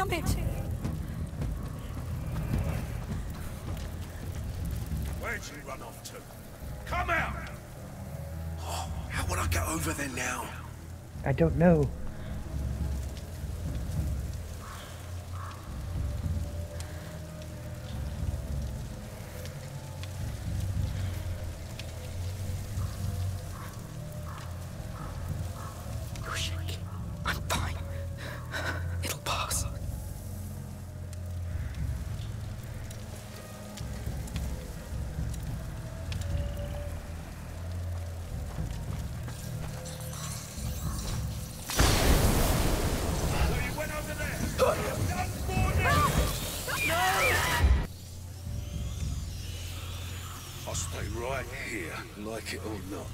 Damn it! Where'd you run off to? Come out! Oh, how would I get over there now? I don't know. You're shaking. I'm fine. It'll pass. I'll stay right here, like it or not.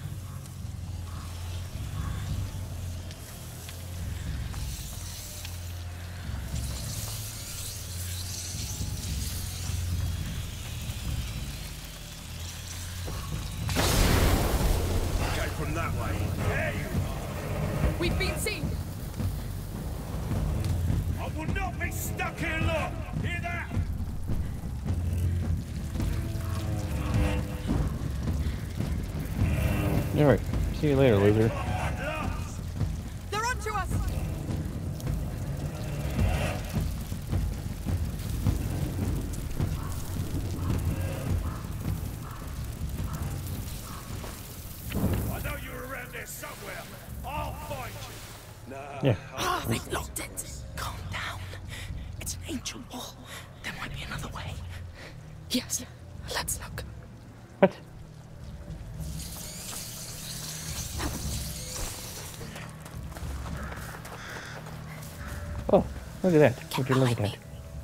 Okay, from that way. There you are. We've been seen. I will not be stuck here long. Hear that? Alright, see you later, loser. They're onto us. I know you're around there somewhere. I'll find you. Nah. Yeah. Oh, they've locked it. Calm down. It's an ancient wall. There might be another way. Yes, let's look. What? Oh, look at that. Would you look at that?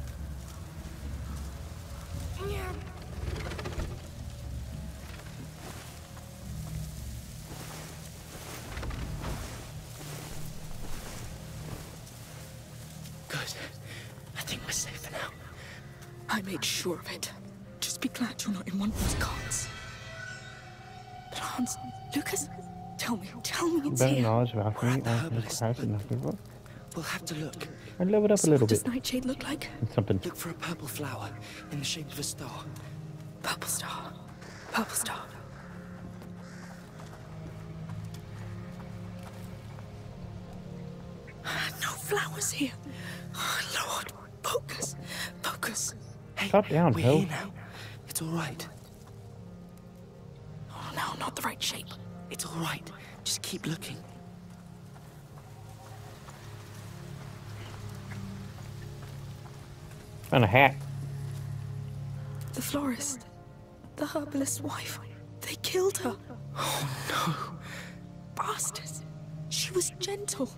Good. I think we're safe for now. I made sure of it. Just be glad you're not in one of those carts. But Hans, Lucas, tell me it's Better here. knowledge of alchemy, the alchemist herbalist, class in the book. We'll have to look. I'd level it up a So little what does bit. Nightshade look like? It's something. Look for a purple flower in the shape of a star. Purple star. Purple star. No flowers here. Oh, Lord, focus. Focus. Hey, Calm down, we're Phil. here now. It's all right. Oh, no, not the right shape. It's all right. Just keep looking. Found a hat. The florist. The herbalist's wife. They killed her. Oh, no. Bastards. She was gentle.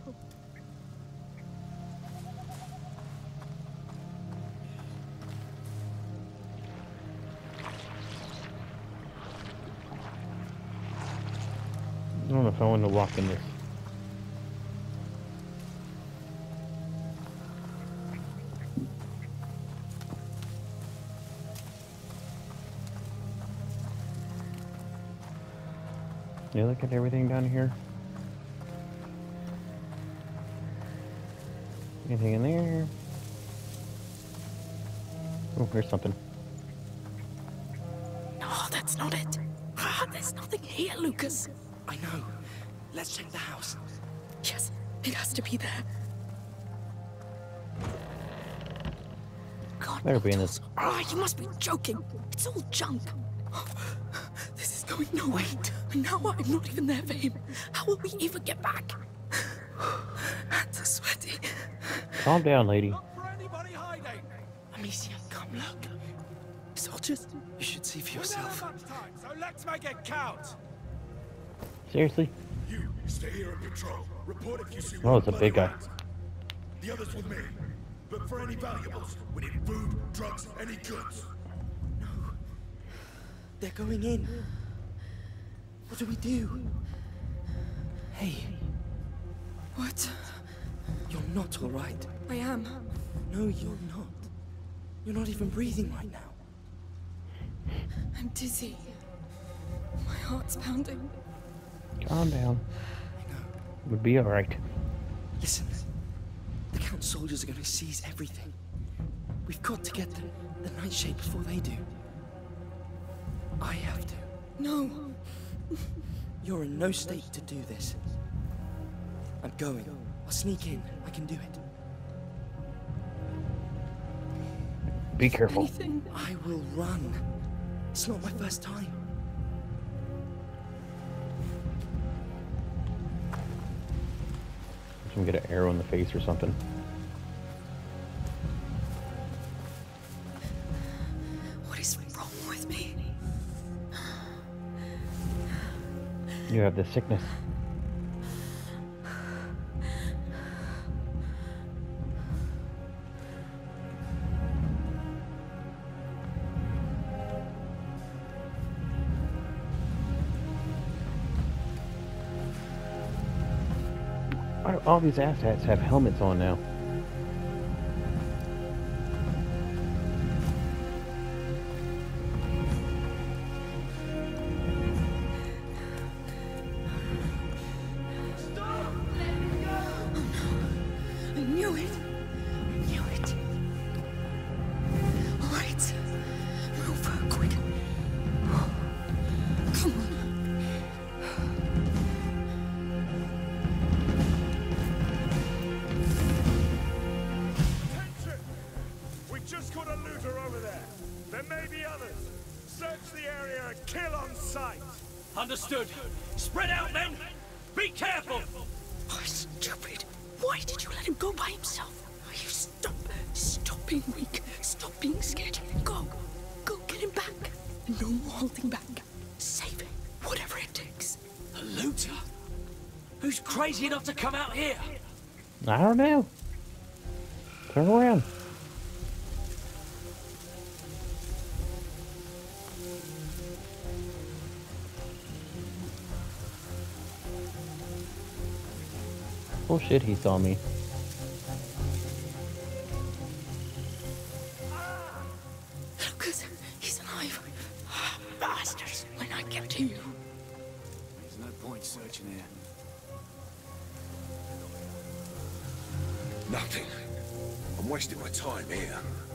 I don't know if I want to walk in this. You look at everything down here. Anything in there? Oh, here's something. No, that's not it. There's nothing here, Lucas. I know. Let's check the house. Yes, it has to be there. God, Better be in this. you must be joking. It's all junk. This is going nowhere. And now I'm not even there for him. How will we even get back? Hands are sweaty. Calm down, lady. Look for anybody hiding. Amicia, come look. Soldiers, you should see for We don't have yourself. much time, so let's make it count. Seriously? You stay here and patrol. Report if you see Oh, it's a big guy. around. The others with me. Look for any valuables. We need food, drugs, any goods. They're going in. What do we do? Hey. What? You're not all right. I am. No, you're not. You're not even breathing right now. I'm dizzy. My heart's pounding. Calm down. Would be alright. Listen. The Count's soldiers are gonna seize everything. We've got to get the Nightshade before they do. I have to. No. You're in no state to do this. I'm going. I'll sneak in. I can do it. Be careful. Anything. I will run. It's not my first time. I'm gonna get an arrow in the face or something. What is wrong with me? You have the sickness. Why do all these asshats have helmets on now? I knew it. I knew it. All right. Move quick. Come on. Attention! We just got a looter over there. There may be others. Search the area and kill on sight. Understood. Spread out, men! Be careful! Oh, stupid. Why did you let him go by himself? Oh, you stop. Stop being weak. Stop being scared. Go. Go get him back. No more holding back. Save him. Whatever it takes. A looter? Who's crazy enough to come out here? I don't know. Turn around. Oh shit, he saw me. Lucas, he's alive. Bastards, when I get to you. There's no point searching here. Nothing. I'm wasting my time here.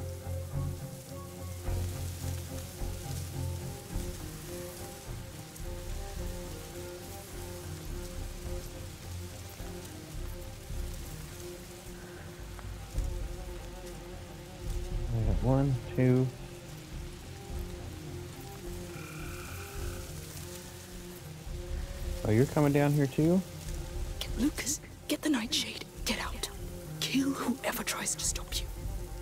I got 1, 2. Oh, you're coming down here too? Get Lucas, get the Nightshade. Get out. Kill whoever tries to stop you.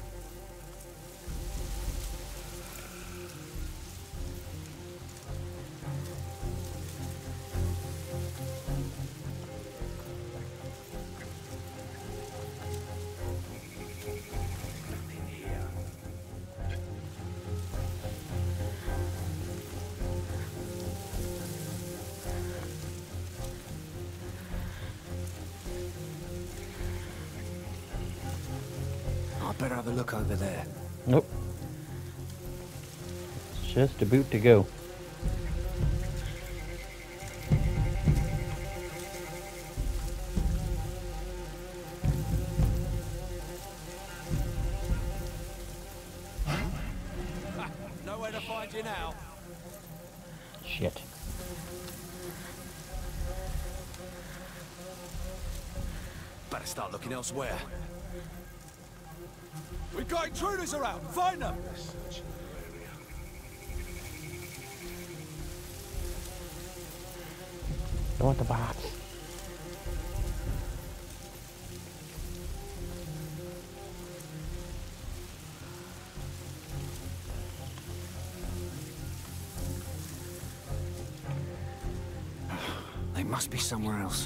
I better have a look over there. Nope. It's just a boot to go. Nowhere to find you now. Shit. Better start looking elsewhere. We've got intruders around. Find them. I want the box. They must be somewhere else.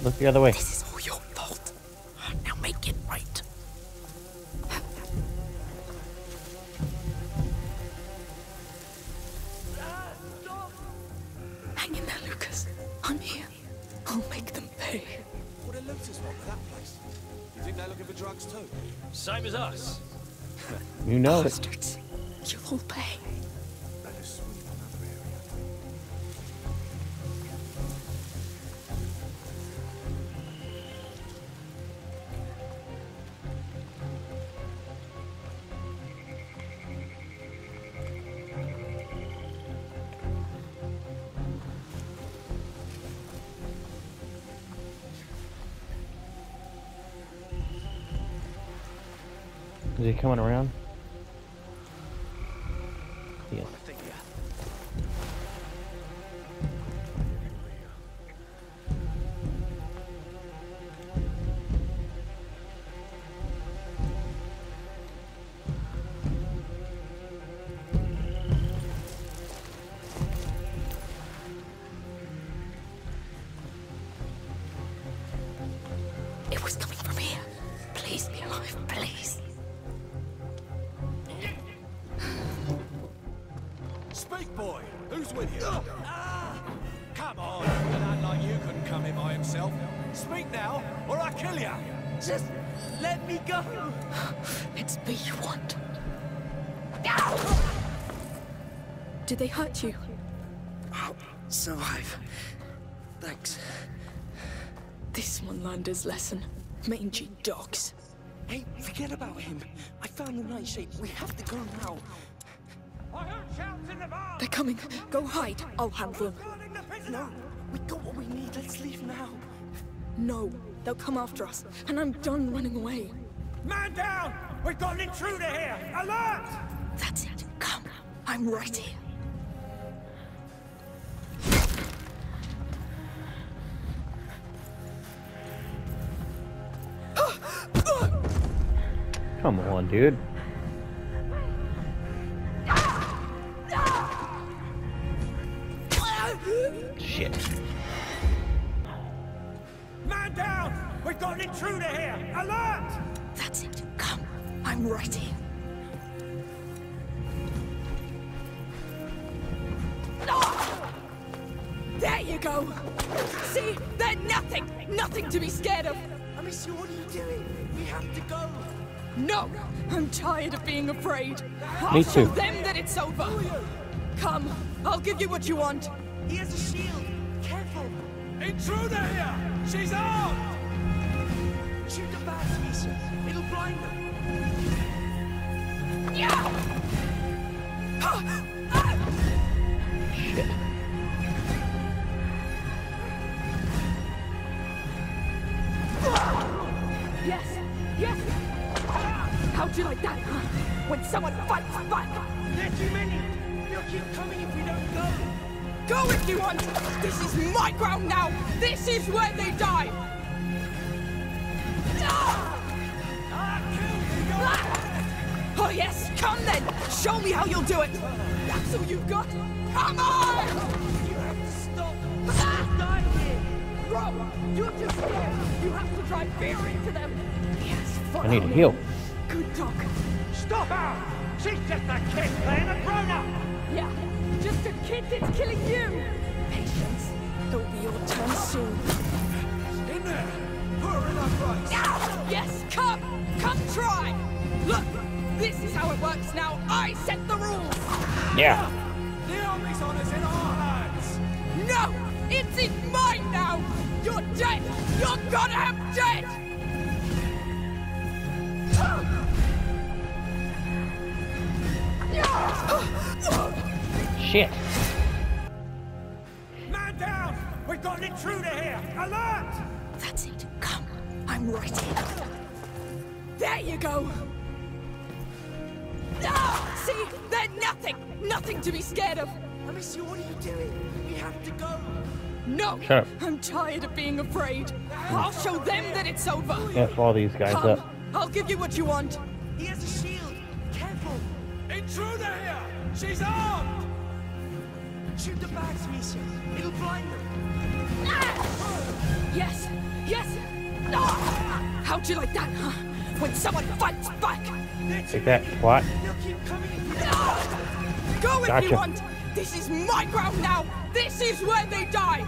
Look the other way. This is all your fault. Now make it right. Hang in there, Lucas. I'm here. I'll make them pay. What are looters want for that place? You think they're looking for drugs too? Same as us. You know it. Bastards. You'll all pay. Better sweep another area. Is he coming around? Yes. It was coming from here. Please be alive, please. Speak, boy. Who's with you? Come on, you act like you couldn't come in by himself. Speak now, or I kill you. Just let me go. It's me you want. Did they hurt you? I'll survive. Thanks. This one learned his lesson. Mangy dogs. Hey, forget about him. I found the nightshade. We have to go now. I heard shouts in the bar. They're coming. Go hide. I'll handle them. No, we got what we need. Let's leave now. No, they'll come after us, and I'm done running away. Man down! We've got an intruder here! Alert! That's it. Come. I'm right here. Come on, dude. Shit. Man down! We've got an intruder here! Alert! That's it. Come. I'm right here. There you go! See? They're nothing! Nothing to be scared of! Monsieur, what are you doing? We have to go! No! I'm tired of being afraid! I'll show them that it's over! Come, I'll give you what you want! He has a shield! Careful! Intruder here! She's armed! Shoot the bats, Lisa! It'll blind them! Shit. Yes! Yes! How'd you like that, huh? When someone fights back! There are too many! They'll keep coming if we don't go! Go if you want! This is my ground now! This is where they die! Oh yes, come then! Show me how you'll do it! That's all you've got? Come on! You have to stop! Die here! Rob, you're too scared! You have to drive fear into them! Yes, I need to heal. Good talk. Stop her! She's just a kid playing a grown-up! Yeah, just a kid that's killing you! Patience. It'll be your turn soon. In there! Put her in her place! Yes, come! Come try! Look! This is how it works now! I set the rules! Yeah. The army's on us in our hands! No! It's in mine now! You're dead! You're goddamn dead! Shit. Man down! We've got an intruder here! Alert! That's it. Come. I'm right here. There you go! See? They're nothing! Nothing to be scared of! Monsieur, what are you doing? We have to go! No! Shut up. I'm tired of being afraid. I'll show them that it's over! F all these guys Come. up. I'll give you what you want. He has a shield. Careful. Intruder here! She's armed! Shoot the bags, Monsieur. It'll blind them. Yes! Yes! Ah! How'd you like that, huh? When someone fights back! Take that, what? Go if Gotcha. you want! This is my ground now! This is where they die!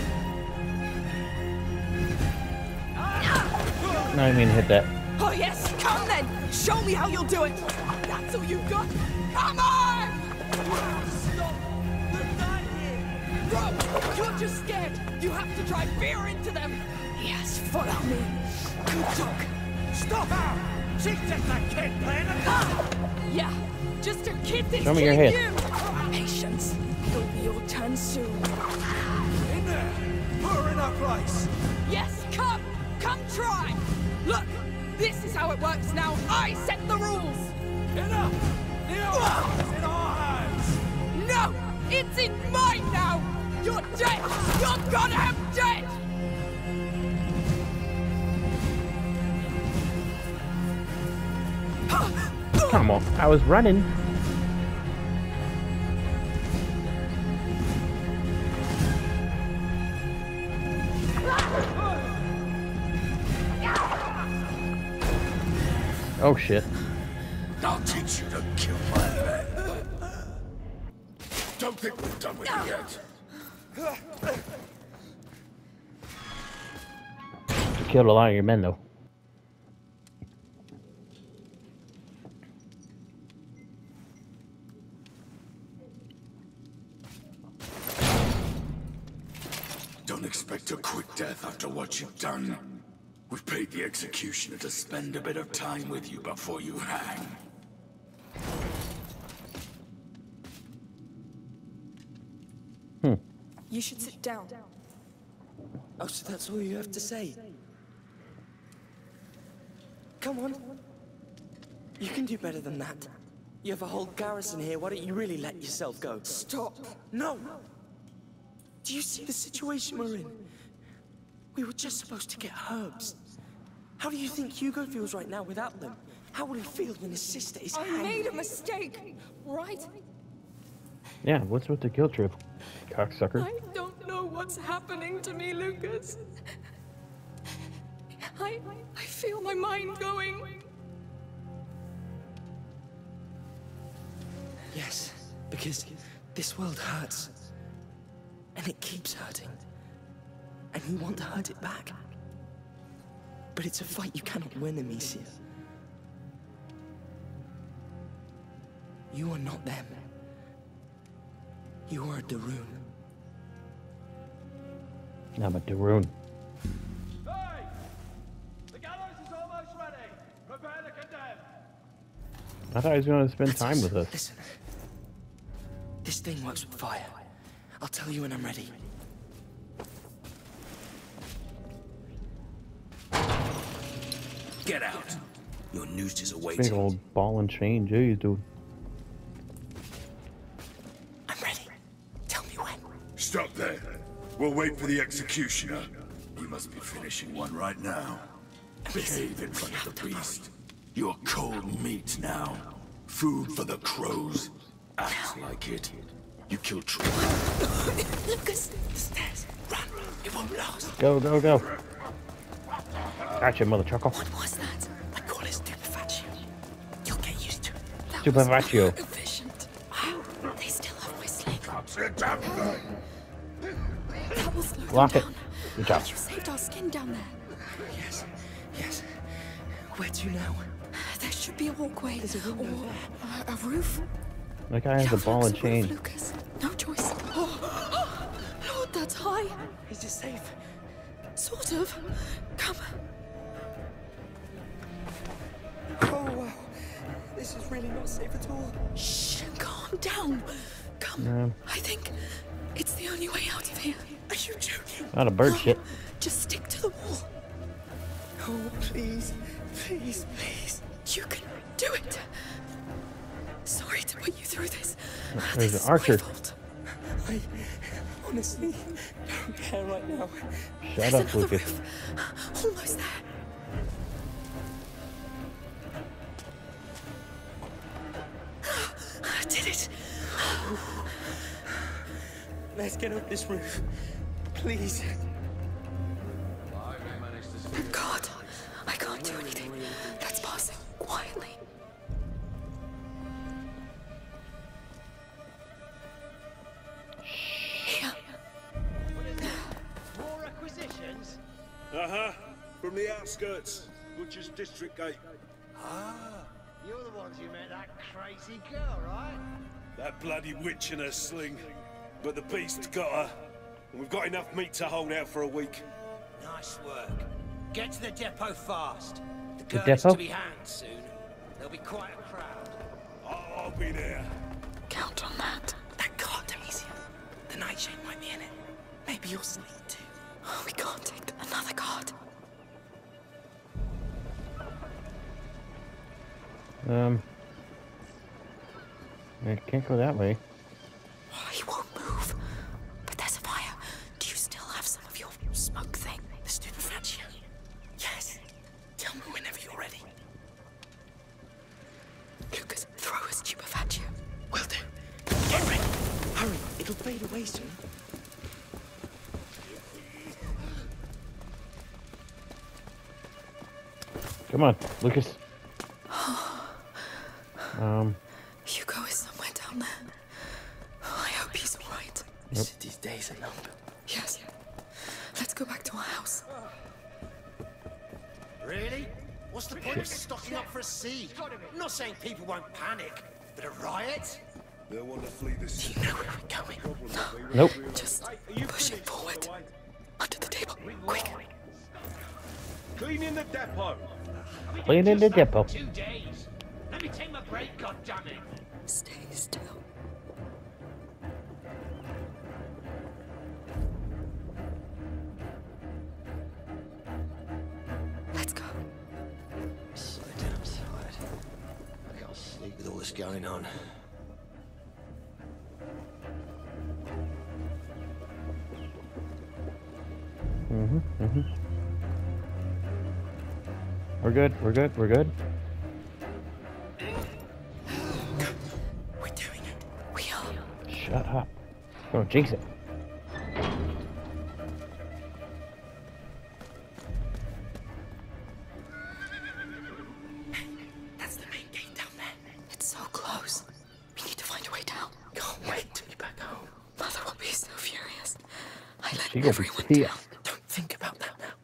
No, I mean hit that. Oh yes, come then! Show me how you'll do it! That's all you've got! Come on! Stop! They're not here! Bro, you're just scared! You have to drive fear into them! Yes, follow me. Good talk. Stop her! She's just a kid playing a Ah! Yeah, just a kid that's Show me your killing head. you! Patience. It'll be your turn soon. In there! Put her in her place! Yes, come! Come try! Look! This is how it works now! I set the rules! Enough! The order is in our hands! No! It's in mine now! You're dead! You're goddamn dead! Come on, I was running. Oh shit. I'll teach you to kill my men. Don't think we're done with you yet. You killed a lot of your men though. Don't expect a quick death after what you've done. We've paid the executioner to spend a bit of time with you before you hang. You should sit down. Oh, so that's all you have to say? Come on. You can do better than that. You have a whole garrison here, why don't you really let yourself go? Stop. No! Do you see the situation we're in? We were just supposed to get herbs. How do you think Hugo feels right now without them? How will he feel when his sister is I hanged? made a mistake, right? Yeah, what's with the guilt trip, cocksucker? I don't know what's happening to me, Lucas. I feel my mind going. Yes, because this world hurts. And it keeps hurting. And you want to hurt it back. But it's a fight you cannot win, Amicia. You are not them. You are a Darun. I'm a Darun. Hey! The gallows is almost ready! Prepare the condemned! I thought he was going to spend time with us. Listen. This thing works with fire. I'll tell you when I'm ready. Get out! Your noose is Big awaiting. old ball and chain, jeez, dude. I'm ready. Tell me when. Stop there. We'll wait for the executioner. You must be finishing one right now. Behave in front of the beast. You're cold meat now. Food for the crows. Act like it. You killed Troy. Lucas, The stairs. Run. It won't last. Go, go, go. Gotcha, mother chuckle. what was that? I call it stupefaction. You'll get used to it. That Stupefatio. was efficient. They still have my sling. Sit down. That will slow them Lock it. down. Good job. You saved our skin down there. Yes. Yes. Where to now? There should be a walkway There's a window or a roof. That guy has a Careful, ball and it's a roof, chain. Lucas. No choice. Oh, Lord, that's high. Is it safe? Sort of. Come. Oh, wow. This is really not safe at all. Shh. Calm down. Come. Yeah. I think it's the only way out of here. Are you joking? Not a bird shit. Just stick to the wall. Oh, please. Please, please. You can do it. Sorry to put you through this. There's This an is archer. my fault. I honestly don't care right now. Shut There's up, another Lucas. roof. Almost there. I did it. Let's get up this roof. Please. from the outskirts. Butcher's District Gate. Ah, you're the ones who met that crazy girl, right? That bloody witch and her sling. But the beast got her. And we've got enough meat to hold out for a week. Nice work. Get to the depot fast. The The girl is depot? to be hanged soon. There'll be quite a crowd. I'll be there. Count on that. That card, Amicia. The nightshade might be in it. Maybe your sleep too. Oh, we can't take another card. I can't go that way. Oh, he won't move. But there's a fire. Do you still have some of your smoke thing? The stupefaction? Yes. Tell me whenever you're ready. Lucas, throw a stupefaction. Will do. Get ready. Hurry. It'll fade away soon. Come on, Lucas. Hugo is somewhere down there. I hope he's all right. Yep. City's days are numbered. Yes. Let's go back to our house. Really? What's the point of stocking up for a siege? I'm not saying people won't panic, but a riot? They'll want to flee the Do city. you know where we're going? Nope. Just push it forward. Under the table. Quick. Cleaning the depot. Clean in the depot. 2 days. Let me take my break, goddammit. Stay still. Let's go. So damn tired. I can't sleep with all this going on. We're good, we're good, we're good. We're doing it. We are. Shut up. Don't jinx it. That's the main gate down there. It's so close. We need to find a way down. Can't wait to be back home. Mother will be so furious. I let She gonna be everyone pissed. down. Don't think about that now.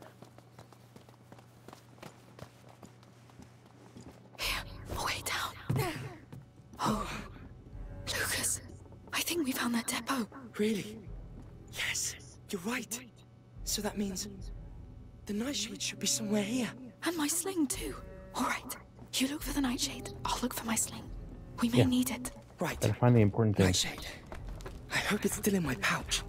Here, a way down. Oh, Lucas, I think we found that depot. Really? Yes, you're right. So that means the nightshade should be somewhere here. And my sling too. All right, you look for the nightshade. I'll look for my sling. We may Yeah. need it. Right. Gotta find the important thing. Nightshade. I hope it's still in my pouch.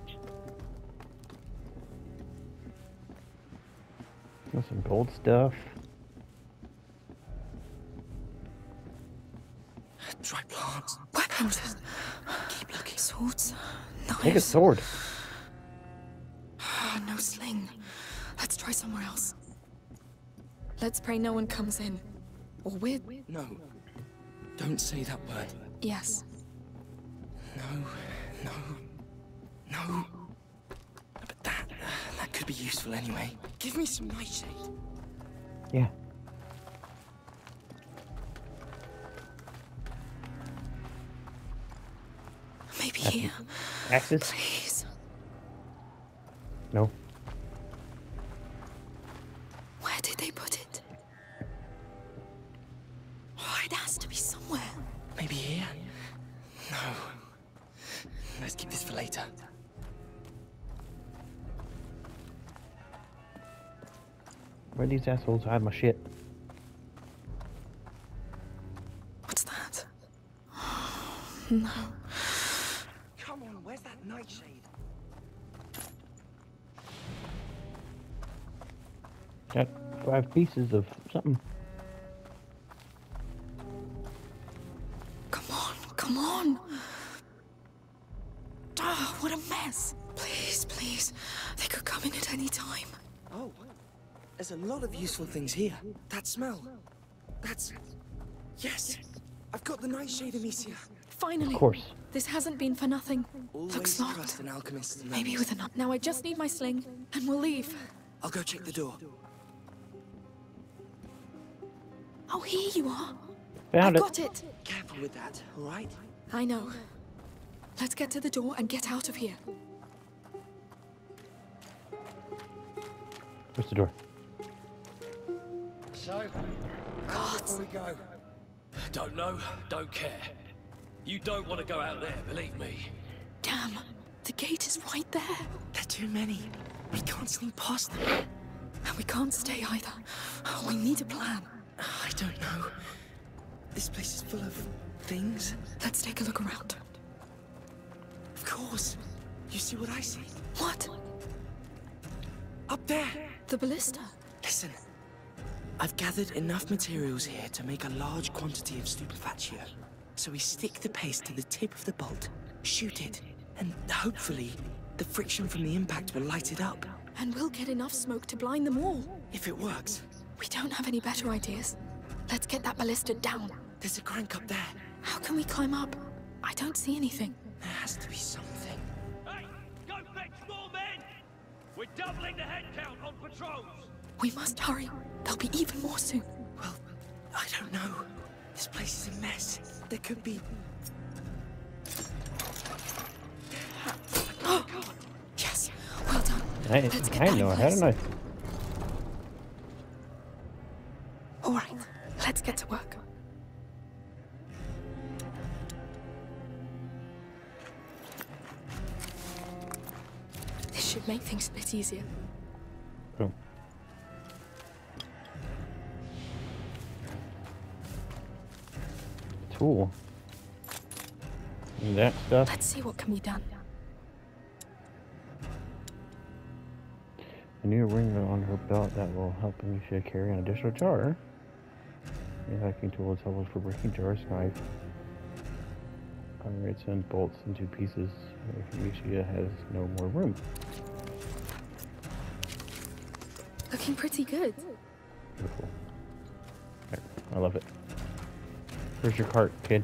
Got some gold stuff. Dry plants. Weapons. Keep looking. Swords. Knives. Take a sword. No sling. Let's try somewhere else. Let's pray no one comes in. Or we're... No. Don't say that word. Yes. No. But that could be useful anyway. Give me some nightshade. Yeah. Maybe here. Axes? Please. No. Where did they put it? Oh, it has to be somewhere. Maybe here? No. Let's keep this for later. Where these assholes hide my shit? What's that? No. Come on, where's that nightshade? Got 5 pieces of something. Come on. Ah, what a mess. Please. They could come in at any time. Oh, there's a lot of useful things here. That smell. That's... Yes. I've got the nightshade, Amicia. Finally. Of course. This hasn't been for nothing. Always Looks locked. trust an alchemist. Maybe with a knot. Now I just need my sling, and we'll leave. I'll go check the door. Oh, here you are. Found I it. got it. Careful with that, all right? I know. Let's get to the door and get out of here. Where's the door? So, before we go. Don't know, don't care. You don't want to go out there, believe me. Damn, the gate is right there. There are too many. We can't sneak past them. And we can't stay either. We need a plan. I don't know. This place is full of things. Let's take a look around. Of course. You see what I see? What? Up there! The ballista. Listen. I've gathered enough materials here to make a large quantity of stupefatio. So we stick the paste to the tip of the bolt, shoot it, and hopefully the friction from the impact will light it up. And we'll get enough smoke to blind them all. If it works. We don't have any better ideas. Let's get that ballista down. There's a crank up there. How can we climb up? I don't see anything. There has to be something. Hey, go fetch more men! We're doubling the head count on patrols! We must hurry. There'll be even more soon. Well, I don't know. This place is a mess. There could be... Oh! Yes, well done. Let's get I that know in I had a place. knife. All right, let's get to work. This should make things a bit easier. Boom. Tool. And that stuff. Let's see what can be done. A new ring on her belt that will help Amicia carry an additional jar. A hacking tool is helpful for breaking jars, knife. Pirates and bolts into pieces if Amicia has no more room. Looking pretty good. Beautiful. Right, I love it. Where's your cart, kid?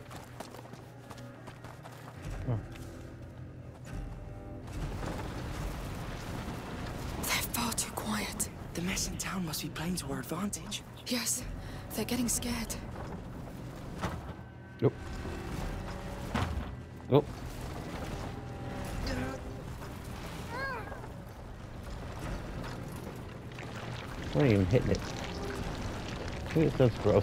Oh. They're far too quiet. The mess in town must be playing to our advantage. Yes, they're getting scared. Nope. Nope. I ain't even hitting it. I think it sounds gross.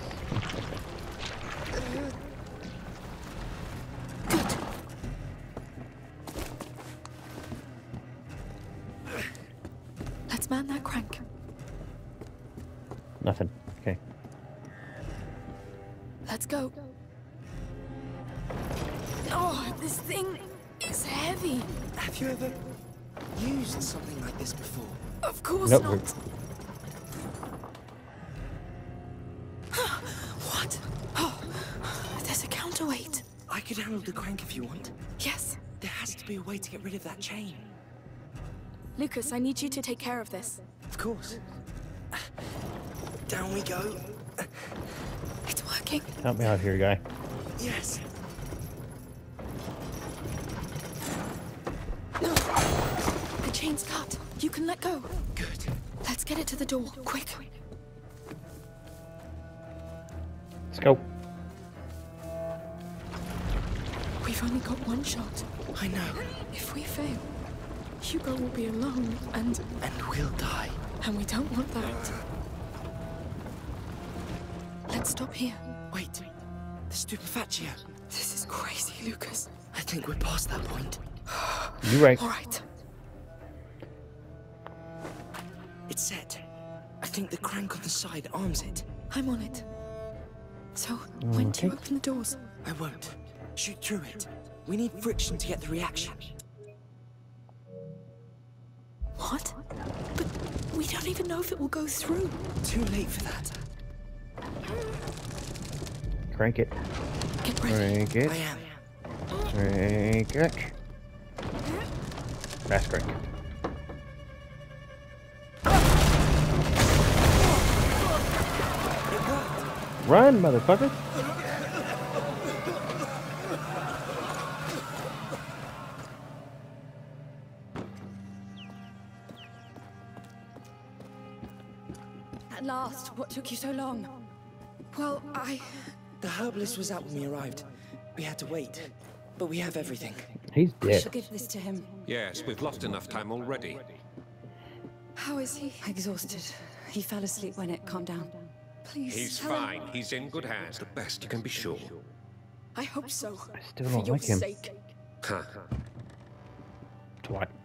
Let's man that crank. Nothing. Okay. Let's go. Oh, this thing is heavy. Have you ever used something like this before? Of course Nope. not. What? Oh, there's a counterweight. I could handle the crank if you want. Yes. There has to be a way to get rid of that chain. Lucas, I need you to take care of this. Of course. Down we go. It's working. Help me out here, guy. Yes. The chain's cut. You can let go. Good. Let's get it to the door, quick. Let's go. We've only got one shot. I know. If we fail, Hugo will be alone, and we'll die. we don't want that. Let's stop here. Wait. The stupefatio. This is crazy, Lucas. I think we're past that point. You right. All right. It's set. I think the crank on the side arms it. I'm on it. So, when do you Okay. open the doors? I won't. Shoot through it. We need friction to get the reaction. What? But we don't even know if it will go through. Too late for that. Crank it. Get ready. Crank it. I am. Crank it. Fast crank. Run, motherfucker! At last, what took you so long? Well, The herbalist was out when we arrived. We had to wait. But we have everything. He's dead. give this to him. Yes, we've lost enough time already. How is he? Exhausted. He fell asleep when it calmed down. Please. He's tell him. fine. He's in good hands. The best you can be sure. I hope so. I still For don't your like him. sake. Huh. Twat.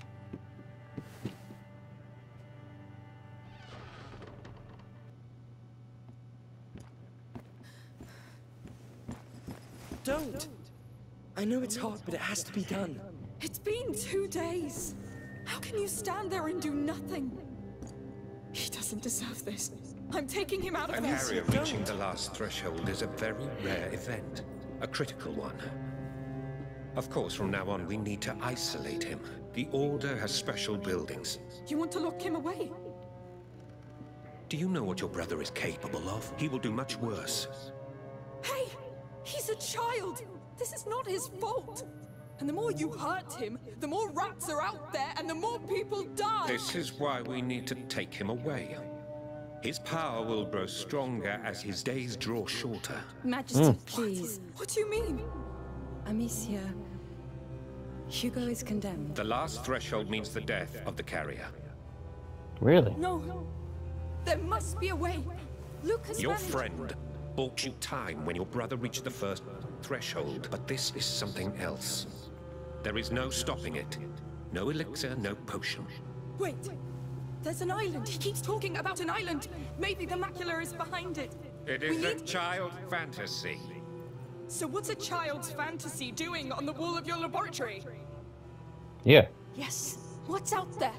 Don't! I know it's hard, but it has to be done. It's been 2 days. How can you stand there and do nothing? He doesn't deserve this. I'm taking him out of An this. area reaching the last threshold is a very rare event. A critical one. Of course, from now on, we need to isolate him. The Order has special buildings. You want to lock him away? Do you know what your brother is capable of? He will do much worse. Hey! He's a child! This is not his fault! And the more you hurt him, the more rats are out there and the more people die! This is why we need to take him away. His power will grow stronger as his days draw shorter. Majesty, please. What do you mean? Amicia. Hugo is condemned. The last threshold means the death of the carrier. Really? No. There must be a way. Lucas Your managed- friend bought you time when your brother reached the first threshold, but this is something else. There is no stopping it. No elixir, no potion. Wait. There's an island. He keeps talking about an island. Maybe the macula is behind it. It is a child fantasy. So what's a child's fantasy doing on the wall of your laboratory? Yeah. Yes. What's out there?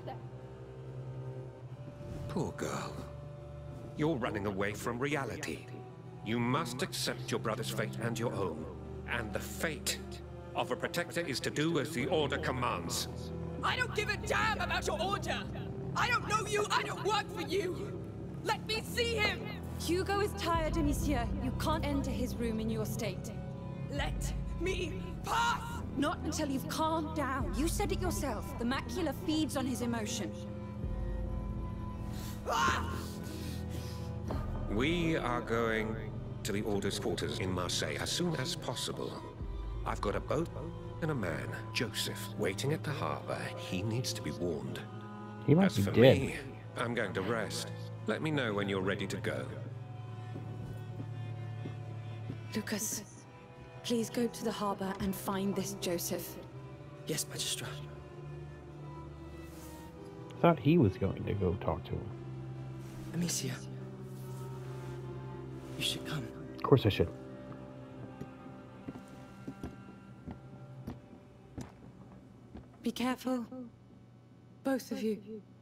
Poor girl. You're running away from reality. You must accept your brother's fate and your own. And the fate of a protector is to do as the Order commands. I don't give a damn about your order. I don't know you. I don't work for you. Let me see him. Hugo is tired, Amicia. You can't enter his room in your state. Let me pass. Not until you've calmed down. You said it yourself. The macula feeds on his emotion. Ah! We are going to the Order's quarters in Marseille as soon as possible. I've got a boat and a man, Joseph, waiting at the harbor. He needs to be warned. He might As be for dead. me, I'm going to rest. Let me know when you're ready to go. Lucas, please go to the harbor and find this Joseph. Yes, Magistra. Thought he was going to go talk to him. Amicia. You should come. Of course I should. Be careful. Both of you.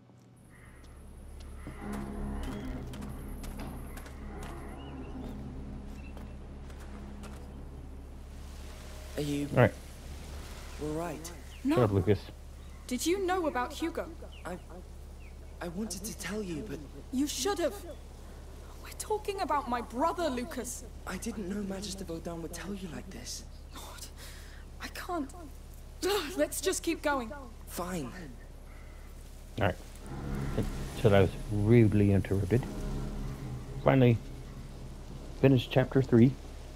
Are you Alright. all right? Shut up, Lucas. Did you know about Hugo? I wanted to tell you, but You should have. We're talking about my brother, Lucas. I didn't know Magister Vaudin would tell you like this. God, I can't. Let's just keep going. Fine. Alright. So that was rudely interrupted. Finally, finished chapter 3.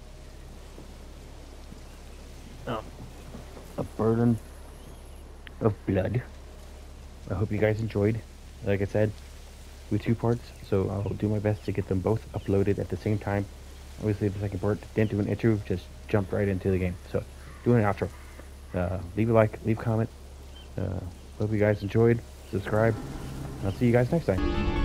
A burden of blood. I hope you guys enjoyed. Like I said, with 2 parts, so I'll do my best to get them both uploaded at the same time. Obviously, the second part didn't do an intro, just jumped right into the game. So, doing an outro. Leave a like, leave a comment. Hope you guys enjoyed. Subscribe. I'll see you guys next time.